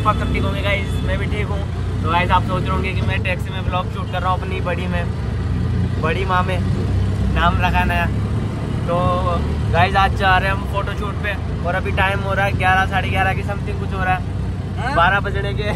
आप सब ठीक होंगे गाइस, मैं भी ठीक हूँ। तो गाइस आप सोच रहे होंगे कि मैं टैक्सी में ब्लॉग शूट कर रहा हूँ अपनी बड़ी माँ में, नाम रखा नया। तो गाइस आज जा रहे हैं हम फोटो शूट पे और अभी टाइम हो रहा है 11 साढ़े 11 की समथिंग कुछ हो रहा है, 12 बजने के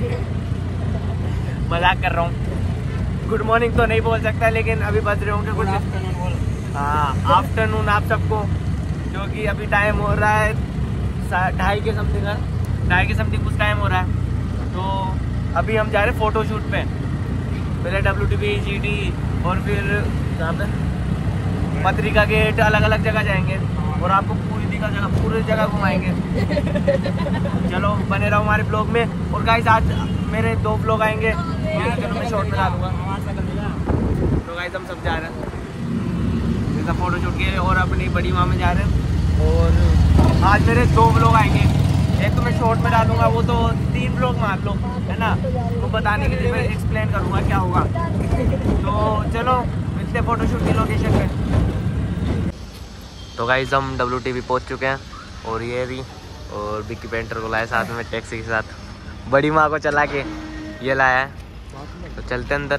मजाक कर रहा हूँ। गुड मॉर्निंग तो नहीं बोल सकता लेकिन अभी बज रहे होंगे कुछ, हाँ आफ्टरनून आप सबको, क्योंकि अभी टाइम हो रहा है 2:30 के समथिंग कुछ टाइम हो रहा है। तो अभी हम जा रहे हैं फ़ोटो शूट पे, पहले WTB GD और फिर जहाँ पे पत्रिका गेट, अलग अलग जगह जाएंगे और आपको पूरी जगह घुमाएंगे। चलो बने रहो हमारे ब्लॉग में। और गाइस आज मेरे 2 ब्लॉग आएंगे, चलो मैं शॉर्ट में डालूंगा। तो गाइस हम सब जा रहे हैं जैसा फोटो शूट के और अपनी बड़ी माँ में जा रहे हैं। और आज मेरे 2 ब्लॉग आएंगे, एक तो मैं शॉर्ट में डालूंगा, वो तो 3 ब्लॉग मान लो है ना, वो बताने के लिए मैं एक्सप्लेन करूँगा क्या होगा। तो चलो मिलते हैं फोटो शूट की लोकेशन पे। तो गाइस हम WTB पहुंच चुके हैं और ये भी और विक्की पेंटर को लाया साथ में टैक्सी के साथ, बड़ी माँ को चला के ये लाया है। तो चलते अंदर,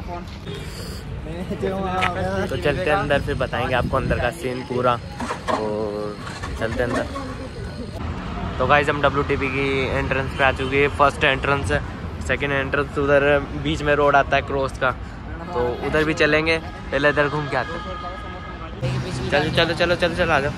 तो चलते अंदर, फिर बताएंगे आपको अंदर का सीन पूरा। और चलते अंदर। तो गाइस हम WTB की एंट्रेंस पे आ चुके हैं। फर्स्ट एंट्रेंस है, सेकंड एंट्रेंस उधर बीच में रोड आता है क्रॉस का, तो उधर भी चलेंगे, पहले इधर घूम के आते हैं। चलो आ जाओ।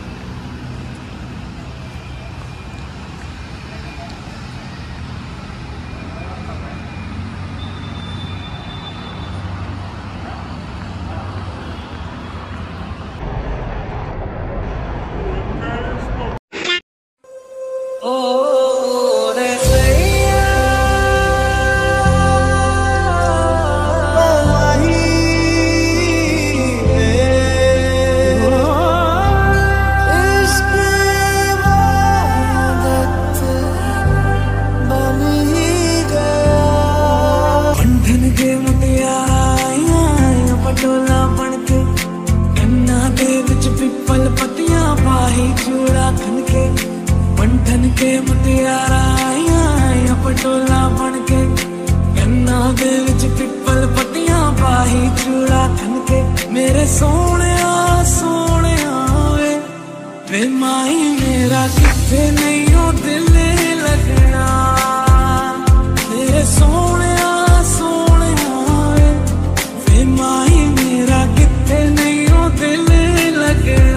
के मुटियारा आया पटोला बन के, गन्ना दे विच पिपल पत्तियां पाही चूड़ा खन के। मेरे सोने वे माही मेरा किथे नहीं हो दिल लगना। मेरे सोने वे माही मेरा किथे नहीं हो दिल लगना।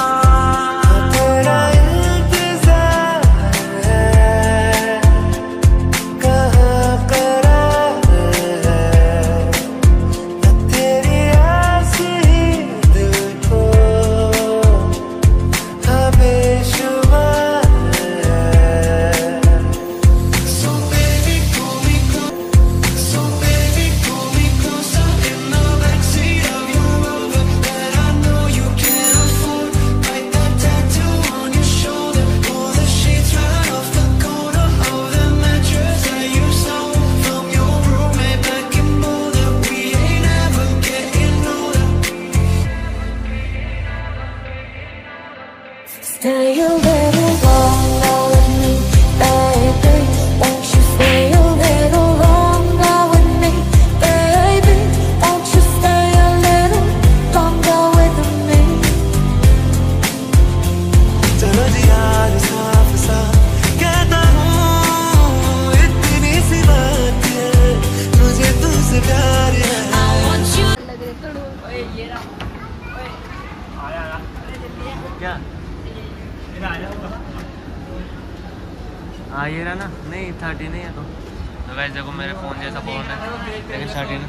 Stay a little longer with me, baby. Won't you stay a little longer with me, baby? Won't you stay a little longer with me? चलो जी यार साफ कहता हूँ, इतनी सी बात है, मुझे तुझसे प्यार है। I want you. क्या हाँ ये रहा ना, नहीं 30 नहीं है। तो वैसे देखो मेरे फ़ोन जैसा फ़ोन है लेकिन 30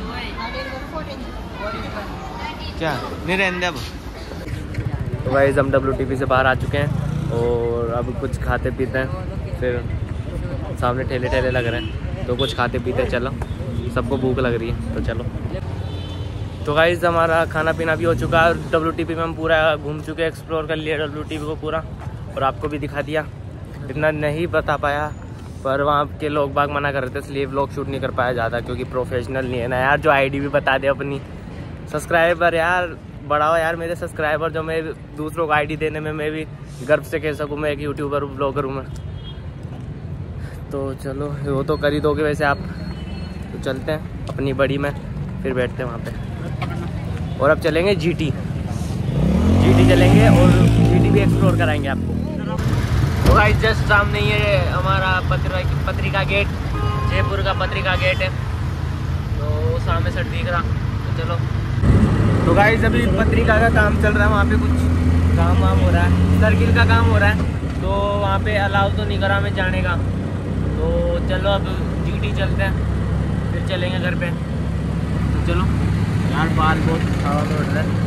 क्या नहीं रहने अब। तो गाइस हम WTB से बाहर आ चुके हैं और अब कुछ खाते पीते हैं, फिर सामने ठेले लग रहे हैं तो कुछ खाते पीते चलो, सबको भूख लग रही है तो चलो। तो गाइस हमारा खाना पीना भी हो चुका है और WTB में हम पूरा घूम चुके हैं, एक्सप्लोर कर लिया WTB को पूरा और आपको भी दिखा दिया। इतना नहीं बता पाया पर वहाँ के लोग बाग मना कर रहे थे इसलिए व्लॉग शूट नहीं कर पाया ज़्यादा, क्योंकि प्रोफेशनल नहीं है ना यार। जो आईडी भी बता दे अपनी, सब्सक्राइबर यार बढ़ाओ यार मेरे सब्सक्राइबर, जो मैं दूसरों को आईडी देने में मैं भी गर्व से कह सकूँ मैं एक यूट्यूबर ब्लॉगर हूँ मैं। तो चलो वो तो कर ही दोगे वैसे आप, तो चलते हैं अपनी बड़ी में, फिर बैठते हैं वहाँ पे। और अब चलेंगे जीटी चलेंगे और जीटी भी एक्सप्लोर कराएंगे आपको। तो गाइस जस्ट सामने ये हमारा पत्रिका गेट, जयपुर का पत्रिका गेट है, तो सामने सड़ दिख रहा। तो चलो, तो गाइस अभी पत्रिका का काम चल रहा है, वहाँ पे कुछ काम वाम हो रहा है, सर्किल का काम हो रहा है, तो वहाँ पे अलाउ तो नहीं करा हमें जाने का। तो चलो अब जीटी चलते हैं, फिर चलेंगे घर पे। तो चलो यार, बाल बहुत हवा में उड़ रहा है।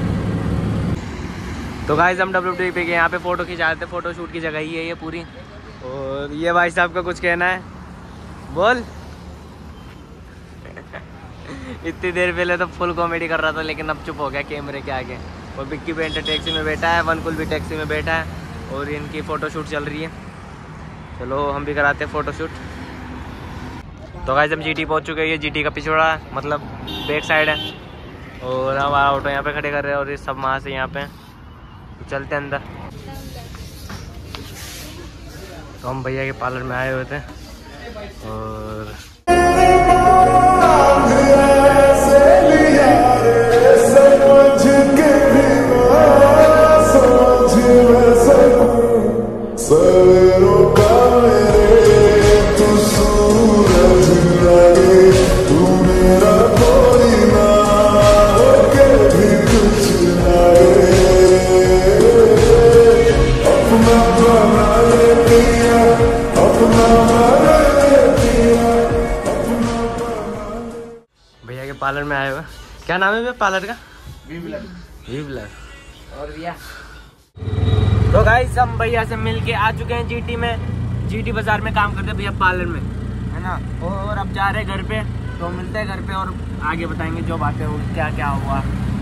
तो गाइस हम WT पे गए, यहाँ पे फ़ोटो खिंचा रहे थे, फ़ोटो शूट की जगह ही है ये पूरी। और ये भाई साहब का कुछ कहना है, बोल। इतनी देर पहले तो फुल कॉमेडी कर रहा था, लेकिन अब चुप हो गया कैमरे के आगे। और बिक्की बेंटर टैक्सी में बैठा है, वनकुल भी टैक्सी में बैठा है, और इनकी फ़ोटो शूट चल रही है। चलो हम भी कराते हैं फ़ोटो शूट। तो गाइस हम जीटी पहुँच चुके हैं, ये जीटी का पिछवाड़ा मतलब बैक साइड है, और हमारा ऑटो यहाँ पे खड़े कर रहे हैं, और ये सब वहाँ से यहाँ पे। तो चलते हैं अंदर। तो हम भैया के पार्लर में आए हुए थे, और भैया के पार्लर में आए हुए। क्या नाम है भैया पार्लर का? वीवलर। और भैया तो गाइस हम भैया से मिल के आ चुके हैं जीटी में। जीटी बाजार में काम करते हैं भैया पार्लर में, है ना। और अब जा रहे हैं घर पे, तो मिलते हैं घर पे और आगे बताएंगे जो बातें हो क्या क्या हुआ।